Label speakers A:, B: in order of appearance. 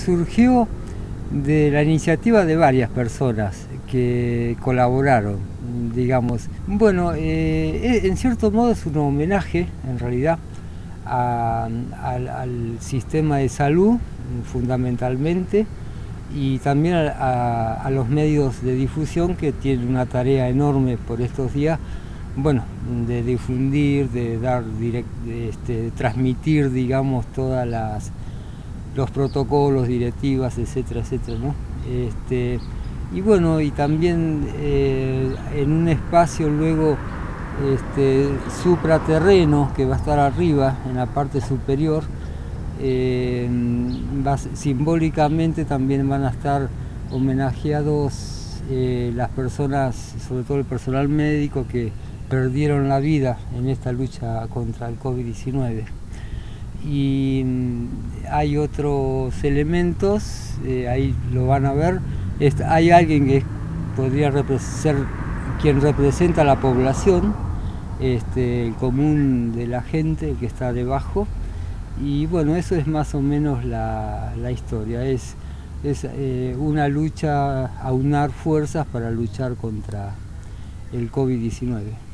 A: surgió de la iniciativa de varias personas que colaboraron, digamos. Bueno, en cierto modo es un homenaje, en realidad, al sistema de salud, fundamentalmente, y también a los medios de difusión, que tienen una tarea enorme por estos días, bueno, de difundir, de dar de transmitir, digamos, todas los protocolos, directivas, etcétera, etcétera, ¿no? Y bueno, y también en un espacio luego supraterreno, que va a estar arriba, en la parte superior, simbólicamente también van a estar homenajeados las personas, sobre todo el personal médico, que perdieron la vida en esta lucha contra el COVID-19. Y hay otros elementos, ahí lo van a ver. Hay alguien que podría ser quien representa a la población, el común de la gente que está debajo. Y bueno, eso es más o menos la historia. Es una lucha, aunar fuerzas para luchar contra el COVID-19.